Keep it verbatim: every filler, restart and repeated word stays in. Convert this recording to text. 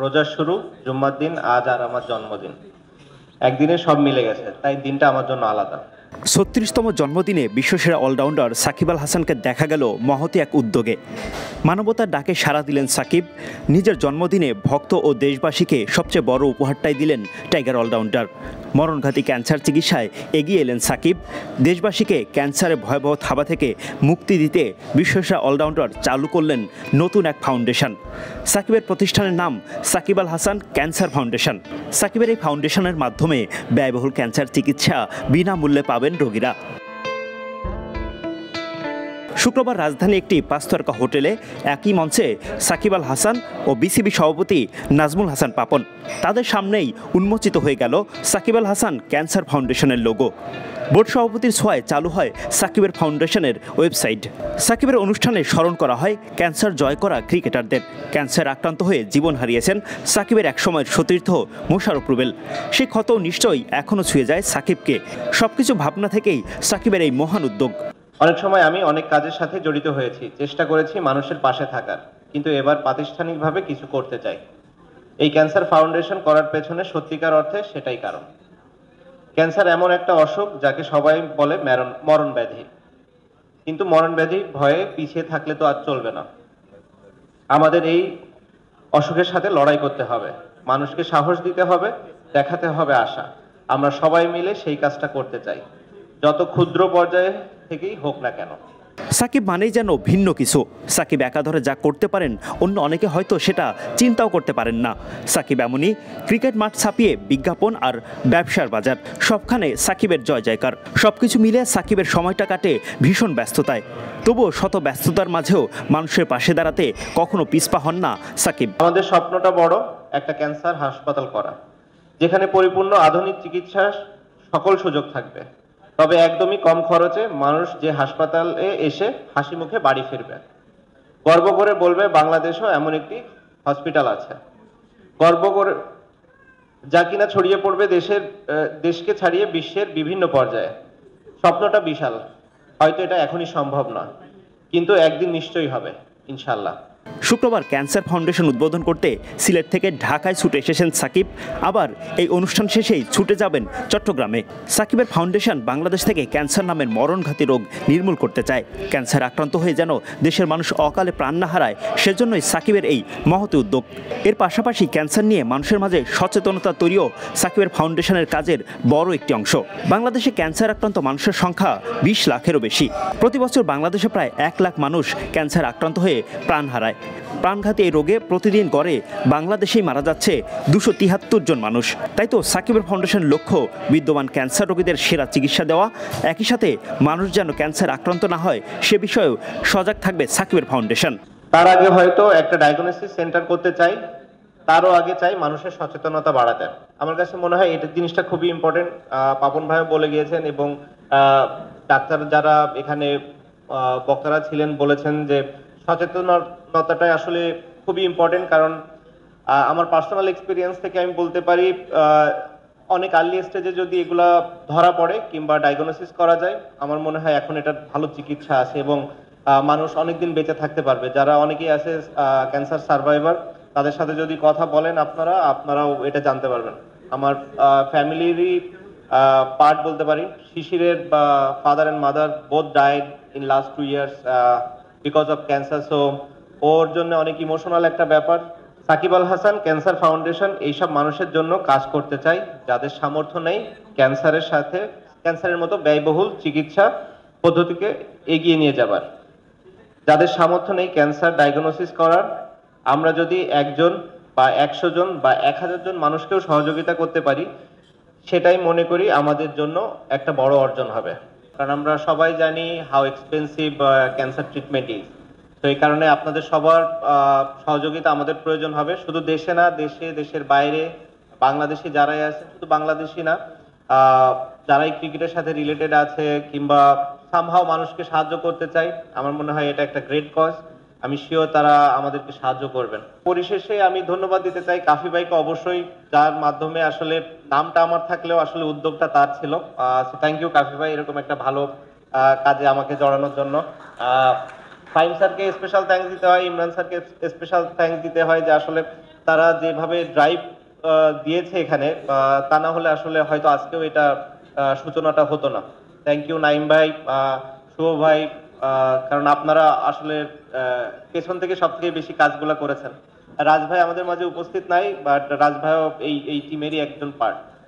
রোজার শুরু, জুম্মার দিন, আজ আর আমার জন্মদিন। একদিনে সব মিলে গেছে, তাই দিনটা আমার জন্য আলাদা। ছত্রিশতম জন্মদিনে বিশ্বসেরা অলরাউন্ডার সাকিব আল হাসানকে দেখা গেল মহতী এক উদ্যোগে। মানবতার ডাকে সাড়া দিলেন সাকিব। নিজের জন্মদিনে ভক্ত ও দেশবাসীকে সবচেয়ে বড় উপহারটাই দিলেন টাইগার অলরাউন্ডার। মরণঘাতী ক্যান্সার চিকিৎসায় এগিয়ে এলেন সাকিব। দেশবাসীকে ক্যান্সারের ভয়াবহ থাবা থেকে মুক্তি দিতে বিশ্বসেরা অলরাউন্ডার চালু করলেন নতুন এক ফাউন্ডেশন। সাকিবের প্রতিষ্ঠানের নাম সাকিব আল হাসান ক্যান্সার ফাউন্ডেশন। সাকিবের এই ফাউন্ডেশনের মাধ্যমে ব্যয়বহুল ক্যান্সার চিকিৎসা বিনামূল্যে পাবেন রোগীরা। শুক্রবার রাজধানী একটি পাঁচতারকা হোটেলে একই মঞ্চে সাকিব আল হাসান ও বিসিবি সভাপতি নাজমুল হাসান পাপন। তাদের সামনেই উন্মোচিত হয়ে গেল সাকিব আল হাসান ক্যান্সার ফাউন্ডেশনের লোগো। বোর্ড সভাপতির ছোঁয়ায় চালু হয় সাকিবের ফাউন্ডেশনের ওয়েবসাইট। সাকিবের অনুষ্ঠানে স্মরণ করা হয় ক্যান্সার জয় করা ক্রিকেটারদের। ক্যান্সার আক্রান্ত হয়ে জীবন হারিয়েছেন সাকিবের একসময়ের সতীর্থ মোশারফ রুবেল। সেই ক্ষত নিশ্চয়ই এখনও ছুঁয়ে যায় সাকিবকে। সবকিছু ভাবনা থেকেই সাকিবের এই মহান উদ্যোগ। অনেক সময় আমি অনেক কাজের সাথে জড়িত হয়েছি, চেষ্টা করেছি মানুষের পাশে থাকার, কিন্তু এবার প্রাতিষ্ঠানিকভাবে কিছু করতে চাই। এই ক্যান্সার ফাউন্ডেশন করার পেছনে সত্যিকার অর্থে সেটাই কারণ। ক্যান্সার এমন একটা অসুখ যাকে সবাই বলে মরণ ব্যাধি, কিন্তু মরণ ব্যাধি ভয়ে পিছিয়ে থাকলে তো আর চলবে না। আমাদের এই অসুখের সাথে লড়াই করতে হবে, মানুষকে সাহস দিতে হবে, দেখাতে হবে আশা। আমরা সবাই মিলে সেই কাজটা করতে চাই, যত ক্ষুদ্র পর্যায়ে থেকেই হোক না কেন। সাকিব মানেই যেন ভিন্ন কিছু। সাকিব একাধারে যা করতে পারেন অন্য অনেকে হয়তো সেটা চিন্তাও করতে পারেন না। সাকিব এমনই, ক্রিকেট মাঠ ছাপিয়ে বিজ্ঞাপন আর ব্যবসার বাজার, সবখানে সাকিবের জয় জয়কার। সবকিছু মিলে সাকিবের সময়টা কাটে ভীষণ ব্যস্ততায়। তবুও শত ব্যস্ততার মাঝেও মানুষের পাশে দাঁড়াতে কখনো পিছপা হন না সাকিব। আমাদের স্বপ্নটা বড়, একটা ক্যান্সার হাসপাতাল করা, যেখানে পরিপূর্ণ আধুনিক চিকিৎসার সকল সুযোগ থাকবে, তবে একদমই কম খরচে মানুষ যে হাসপাতালে এসে হাসি মুখে বাড়ি ফিরবে। গর্ব করে বলবে বাংলাদেশেও এমন একটি হসপিটাল আছে, গর্ব করে যা কিনা ছড়িয়ে পড়বে দেশের দেশকে ছাড়িয়ে বিশ্বের বিভিন্ন পর্যায়ে। স্বপ্নটা বিশাল, হয়তো এটা এখনই সম্ভব না, কিন্তু একদিন নিশ্চয়ই হবে ইনশাল্লাহ। শুক্রবার ক্যান্সার ফাউন্ডেশন উদ্বোধন করতে সিলেট থেকে ঢাকায় ছুটে এসেছেন সাকিব। আবার এই অনুষ্ঠান শেষেই ছুটে যাবেন চট্টগ্রামে। সাকিবের ফাউন্ডেশন বাংলাদেশ থেকে ক্যান্সার নামের মরণঘাতী রোগ নির্মূল করতে চায়। ক্যান্সার আক্রান্ত হয়ে যেন দেশের মানুষ অকালে প্রাণ না হারায়, সেজন্যই সাকিবের এই মহৎ উদ্যোগ। এর পাশাপাশি ক্যান্সার নিয়ে মানুষের মাঝে সচেতনতা তৈরিও সাকিবের ফাউন্ডেশনের কাজের বড় একটি অংশ। বাংলাদেশে ক্যান্সার আক্রান্ত মানুষের সংখ্যা বিশ লাখেরও বেশি। প্রতি বছর বাংলাদেশে প্রায় এক লাখ মানুষ ক্যান্সার আক্রান্ত হয়ে প্রাণ হারায়। প্রাণঘাতী এই রোগে প্রতিদিন গড়ে বাংলাদেশেই মারা যাচ্ছে দুশো তিয়াত্তর জন মানুষ। তাই তো সাকিবের ফাউন্ডেশন লক্ষ্য বিদ্যমান ক্যান্সার রোগীদের সেরা চিকিৎসা দেওয়া, একই সাথে মানুষ যেন ক্যান্সার আক্রান্ত না হয় সে বিষয়েও সজাগ থাকবে সাকিবের ফাউন্ডেশন। তার আগে হয়তো একটা ডায়াগনোসিস সেন্টার করতে চাই, তারও আগে চাই মানুষের সচেতনতা বাড়াতে। আমার কাছে মনে হয় এটা জিনিসটা খুবই ইম্পর্টেন্ট। পাপন ভাইও বলে গিয়েছেন এবং ডাক্তার যারা এখানে বক্তারা ছিলেন বলেছেন যে সচেতনতাটাই আসলে খুবই ইম্পর্টেন্ট। কারণ আমার পার্সোনাল এক্সপিরিয়েন্স থেকে আমি বলতে পারি, অনেক আর্লি স্টেজে যদি এগুলা ধরা পড়ে কিংবা ডায়াগনোসিস করা যায়, আমার মনে হয় এখন এটা ভালো চিকিৎসা আছে এবং মানুষ অনেকদিন বেঁচে থাকতে পারবে। যারা অনেকেই আছে ক্যান্সার সার্ভাইভার, তাদের সাথে যদি কথা বলেন আপনারা আপনারাও এটা জানতে পারবেন। আমার ফ্যামিলিরই পার্ট বলতে পারি, শিশিরের বা father and mother both died in last two years because of cancer. So ওর জন্য অনেক ইমোশনাল একটা ব্যাপার। সাকিব আল হাসান ক্যান্সার ফাউন্ডেশন এইসব মানুষের জন্য কাজ করতে চাই যাদের সামর্থ্য নেই ক্যান্সারের সাথে ক্যান্সারের মতো ব্যয়বহুল চিকিৎসা পদ্ধতিকে এগিয়ে নিয়ে যাবার, যাদের সামর্থ্য নেই ক্যান্সার ডায়াগনোসিস করার। আমরা যদি একজন বা একশো জন বা এক হাজার জন মানুষকেও সহযোগিতা করতে পারি, সেটাই মনে করি আমাদের জন্য একটা বড় অর্জন হবে। কারণ আমরা সবাই জানি how expensive cancer treatment is. তো এই কারণে আপনাদের সবার সহযোগিতা আমাদের প্রয়োজন হবে, শুধু দেশে না, দেশে দেশের বাইরে বাংলাদেশি যারাই আছে, শুধু বাংলাদেশি না, যারাই ক্রিকেটের সাথে রিলেটেড আছে কিংবা সামহাও মানুষকে সাহায্য করতে চাই, আমার মনে হয় এটা একটা গ্রেট কজ। আমি শিওর তারা আমাদেরকে সাহায্য করবেন। পরিশেষে আমি ধন্যবাদ দিতে চাই কাফি ভাইকে, অবশ্যই যার মাধ্যমে আসলে নামটা আমার থাকলেও আসলে উদ্যোগটা তার ছিল। থ্যাংক ইউ কাফি ভাই, এরকম একটা ভালো কাজে আমাকে জড়ানোর জন্য। ফাহিম স্যারকে স্পেশাল থ্যাঙ্কস দিতে হয়, ইমরান স্যারকে স্পেশাল থ্যাঙ্কস দিতে হয় যে আসলে তারা যেভাবে ড্রাইভ দিয়েছে এখানে, আহ, তা না হলে আসলে হয়তো আজকেও এটা আহ, সূচনাটা হতো না। থ্যাংক ইউ নাইম ভাই, আহ, শুভ ভাই, আহ, কারণ আপনারা আসলে আহ, পেছন থেকে সব থেকে বেশি কাজগুলো করেছেন। রাজ ভাই আমাদের মাঝে উপস্থিত নাই, বাট রাজ ভাইও এই এই টিমেরই একজন পার্ট।